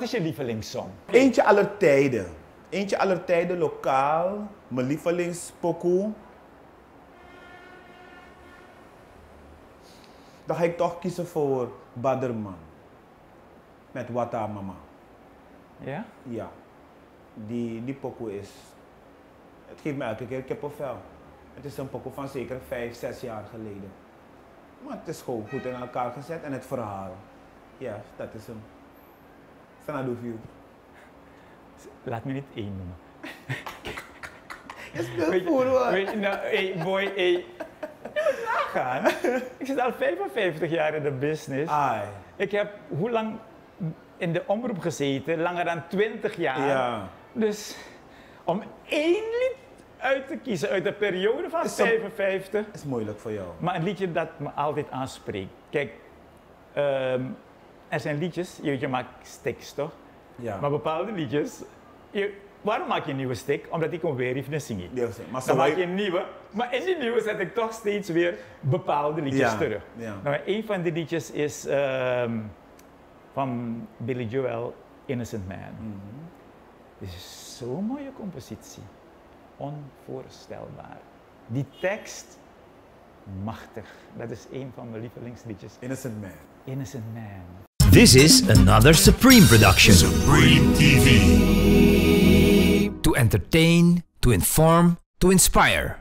Wat is je lievelingssong? Eentje aller tijden. Eentje aller tijden, lokaal. Mijn lievelingspokoe. Dan ga ik toch kiezen voor Baderman. Met Wata Mama. Ja? Ja. Die pokoe is... Het geeft me elke keer kippenvel. Het is een pokoe van zeker 5, 6 jaar geleden. Maar het is gewoon goed in elkaar gezet en het verhaal. Ja, dat is hem. Sanadu View. Laat me niet één noemen. Je speelt voor hoor. Weet je nou, hey boy, hey. Nagaan. Ik zit al 55 jaar in de business. Ai. Ik heb hoe lang in de omroep gezeten? Langer dan 20 jaar. Ja. Dus om één lied uit te kiezen uit de periode van 55. Is moeilijk voor jou. Maar een liedje dat me altijd aanspreekt. Kijk, er zijn liedjes, je maakt sticks toch? Ja. Maar bepaalde liedjes, waarom maak je een nieuwe stick? Omdat ik hem weer even zingen. Ja, maar Dan maak je een nieuwe, maar in die nieuwe zet ik toch steeds weer bepaalde liedjes terug. Ja. Nou, een van die liedjes is van Billy Joel, Innocent Man. Het is zo'n mooie compositie. Onvoorstelbaar. Die tekst, machtig. Dat is een van mijn lievelingsliedjes. Innocent Man. Innocent Man. This is another Supreme production. Supreme TV. To entertain, to inform, to inspire.